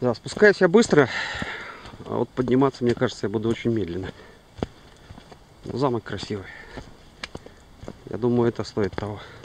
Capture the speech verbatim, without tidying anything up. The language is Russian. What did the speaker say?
Да, спускаюсь я быстро, а вот подниматься, мне кажется, я буду очень медленно. Но замок красивый. Я думаю, это стоит того.